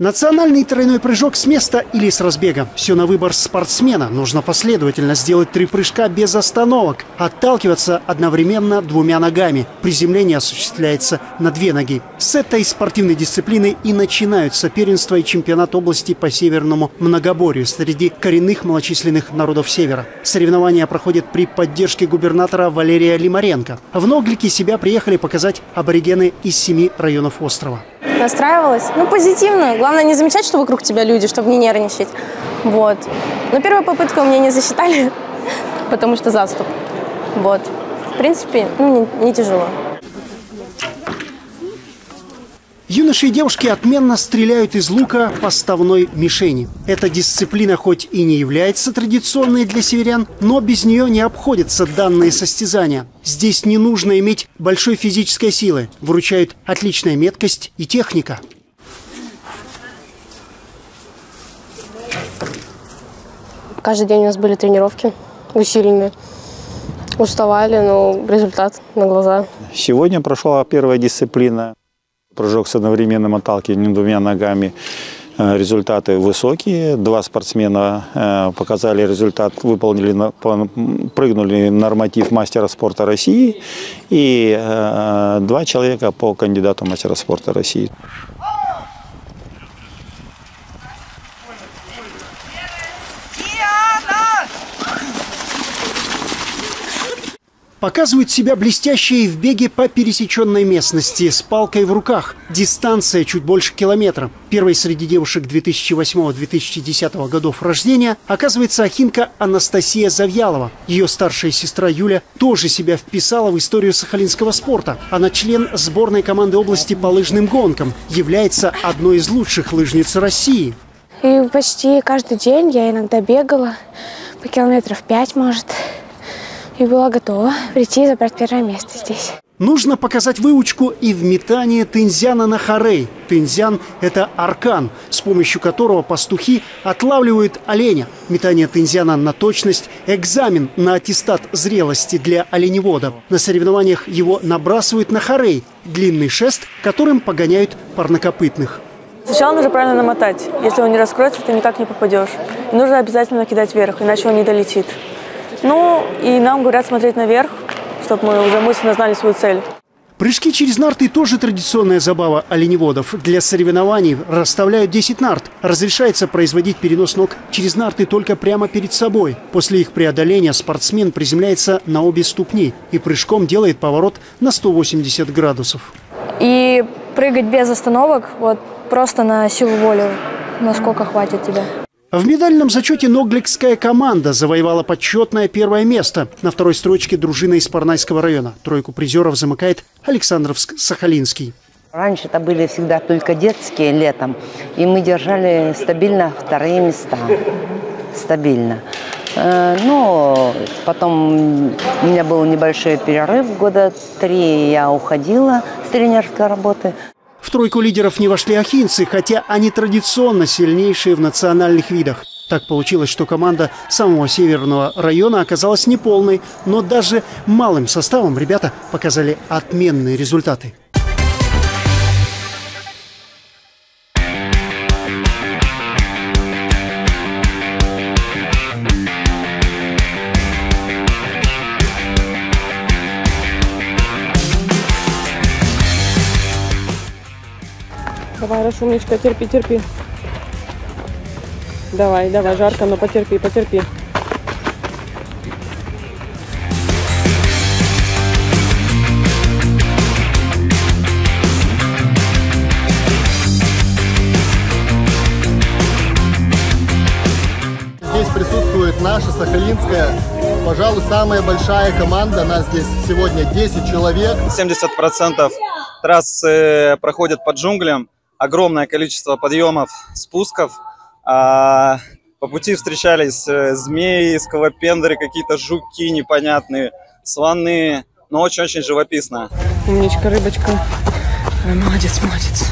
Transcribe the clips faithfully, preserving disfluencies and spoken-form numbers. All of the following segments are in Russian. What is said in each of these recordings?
Национальный тройной прыжок с места или с разбега. Все на выбор спортсмена. Нужно последовательно сделать три прыжка без остановок. Отталкиваться одновременно двумя ногами. Приземление осуществляется на две ноги. С этой спортивной дисциплины и начинаются первенства и чемпионат области по северному многоборью среди коренных малочисленных народов Севера. Соревнования проходят при поддержке губернатора Валерия Лимаренко. В Ноглики себя приехали показать аборигены из семи районов острова. Настраивалась? Ну, позитивно. Главное не замечать, что вокруг тебя люди, чтобы не нервничать. Вот. Но первая попытка у меня не засчитали, потому что заступ. Вот. В принципе, ну, не, не тяжело. Юноши и девушки отменно стреляют из лука поставной мишени. Эта дисциплина хоть и не является традиционной для северян, но без нее не обходятся данные состязания. Здесь не нужно иметь большой физической силы. Выручают отличная меткость и техника. Каждый день у нас были тренировки усиленные. Уставали, но результат на глаза. Сегодня прошла первая дисциплина. Прыжок с одновременным отталкиванием двумя ногами. Результаты высокие. Два спортсмена показали результат, выполнили, прыгнули норматив мастера спорта России. И два человека по кандидату мастера спорта России. Показывают себя блестящие в беге по пересеченной местности с палкой в руках. Дистанция чуть больше километра. Первой среди девушек две тысячи восьмого — две тысячи десятого годов рождения оказывается ахинка Анастасия Завьялова. Ее старшая сестра Юля тоже себя вписала в историю сахалинского спорта. Она член сборной команды области по лыжным гонкам. Является одной из лучших лыжниц России. И почти каждый день я иногда бегала по километров пять, может. И была готова прийти и забрать первое место здесь. Нужно показать выучку и в метании тынзяна на хорей. Тынзян – это аркан, с помощью которого пастухи отлавливают оленя. Метание тынзяна на точность – экзамен на аттестат зрелости для оленевода. На соревнованиях его набрасывают на хорей – длинный шест, которым погоняют парнокопытных. Сначала нужно правильно намотать. Если он не раскроется, ты никак не попадешь. И нужно обязательно кидать вверх, иначе он не долетит. Ну, и нам говорят смотреть наверх, чтобы мы уже мысленно знали свою цель. Прыжки через нарты тоже традиционная забава оленеводов. Для соревнований расставляют десять нарт. Разрешается производить перенос ног через нарты только прямо перед собой. После их преодоления спортсмен приземляется на обе ступни и прыжком делает поворот на сто восемьдесят градусов. И прыгать без остановок, вот просто на силу воли, насколько хватит тебя. В медальном зачете ногликская команда завоевала почетное первое место. На второй строчке дружина из Парнайского района. Тройку призеров замыкает Александровск-Сахалинский. Раньше это были всегда только детские летом, и мы держали стабильно вторые места. Стабильно. Но потом у меня был небольшой перерыв, года три я уходила с тренерской работы. В тройку лидеров не вошли ахинцы, хотя они традиционно сильнейшие в национальных видах. Так получилось, что команда самого северного района оказалась неполной, но даже малым составом ребята показали отменные результаты. Давай, Раша, умничка, терпи, терпи. Давай, давай, жарко, но потерпи, потерпи. Здесь присутствует наша сахалинская, пожалуй, самая большая команда. Нас здесь сегодня десять человек. семьдесят процентов трассы проходят под джунглям. Огромное количество подъемов, спусков. А по пути встречались змеи, скалопендры, какие-то жуки непонятные, слоны. Но очень-очень живописно. Умничка, рыбочка. Ой, молодец, молодец.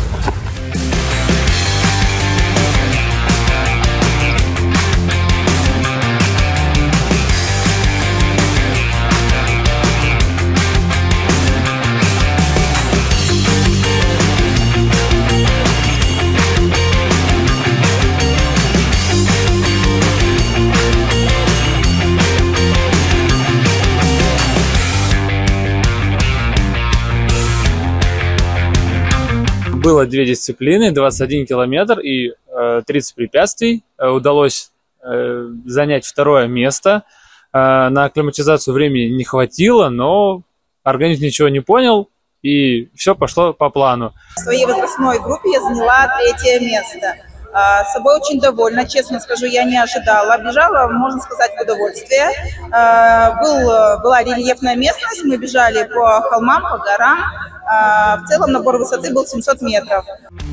Было две дисциплины, двадцать один километр и тридцать препятствий. Удалось занять второе место. На акклиматизацию времени не хватило, но организм ничего не понял, и все пошло по плану. В своей возрастной группе я заняла третье место. С собой очень довольна, честно скажу, я не ожидала. Бежала, можно сказать, в удовольствие. Был, была рельефная местность, мы бежали по холмам, по горам. В целом набор высоты был семьсот метров.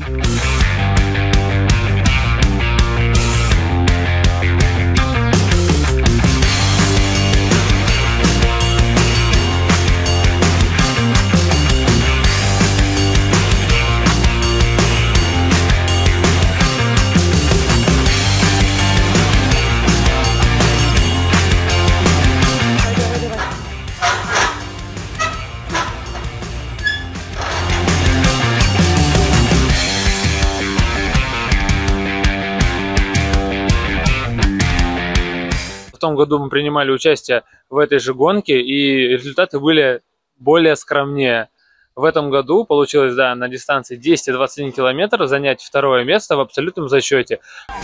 В том году мы принимали участие в этой же гонке, и результаты были более скромнее. В этом году получилось, да, на дистанции десять и двадцать один километр занять второе место в абсолютном зачете.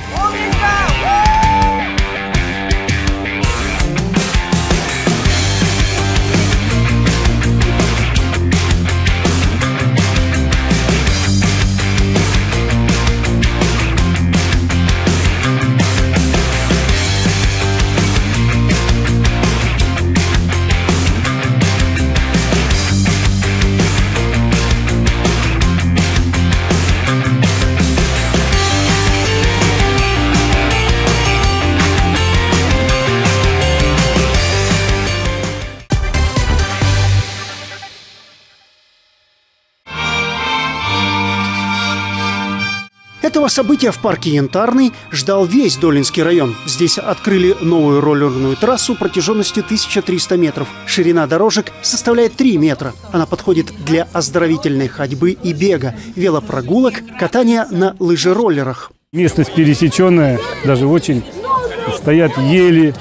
Этого события в парке Янтарный ждал весь Долинский район. Здесь открыли новую роллерную трассу протяженностью тысяча триста метров. Ширина дорожек составляет три метра. Она подходит для оздоровительной ходьбы и бега, велопрогулок, катания на лыжероллерах. Местность пересеченная, даже очень. Стоят ели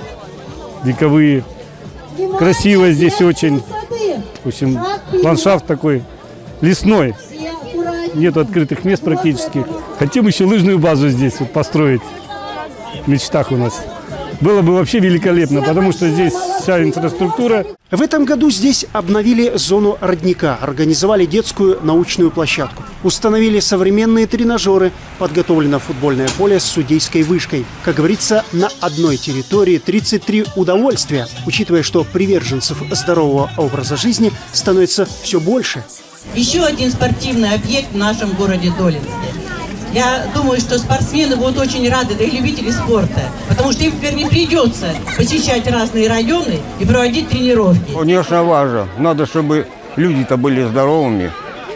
вековые. Красиво здесь очень. В общем, ландшафт такой лесной. Нет открытых мест практически. Хотим еще лыжную базу здесь вот построить. В мечтах у нас. Было бы вообще великолепно, потому что здесь вся инфраструктура. В этом году здесь обновили зону родника, организовали детскую научную площадку, установили современные тренажеры, подготовлено футбольное поле с судейской вышкой. Как говорится, на одной территории тридцать три удовольствия, учитывая, что приверженцев здорового образа жизни становится все больше. Еще один спортивный объект в нашем городе Долинске. Я думаю, что спортсмены будут очень рады, да и любители спорта, потому что им теперь не придется посещать разные районы и проводить тренировки. Конечно, важно. Надо, чтобы люди-то были здоровыми.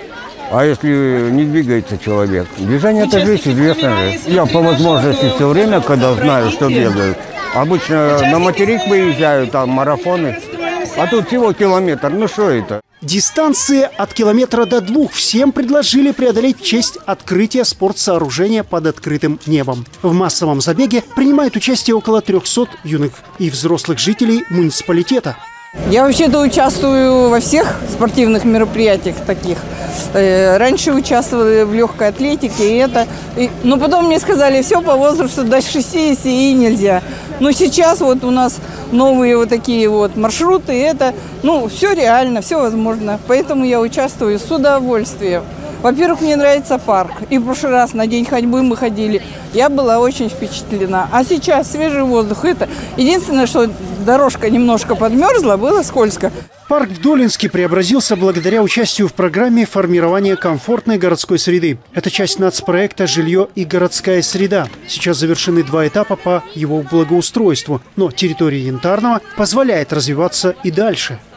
А если не двигается человек? Движение – это жизнь, известно же. Я по возможности все время, когда знаю, что бегаю, обычно на материк выезжаю, там марафоны. А тут всего километр. Ну что это? Дистанции от километра до двух всем предложили преодолеть в честь открытия спортсооружения под открытым небом. В массовом забеге принимает участие около трехсот юных и взрослых жителей муниципалитета. Я вообще-то участвую во всех спортивных мероприятиях таких. Раньше участвовала в легкой атлетике, и это... Но потом мне сказали, все, по возрасту до шестидесяти и нельзя. Но сейчас вот у нас новые вот такие вот маршруты, и это, ну, все реально, все возможно. Поэтому я участвую с удовольствием. Во-первых, мне нравится парк. И в прошлый раз на день ходьбы мы ходили. Я была очень впечатлена. А сейчас свежий воздух. Это единственное, что дорожка немножко подмерзла, было скользко. Парк в Долинске преобразился благодаря участию в программе формирования комфортной городской среды. Это часть нацпроекта «Жилье и городская среда». Сейчас завершены два этапа по его благоустройству. Но территория Янтарного позволяет развиваться и дальше.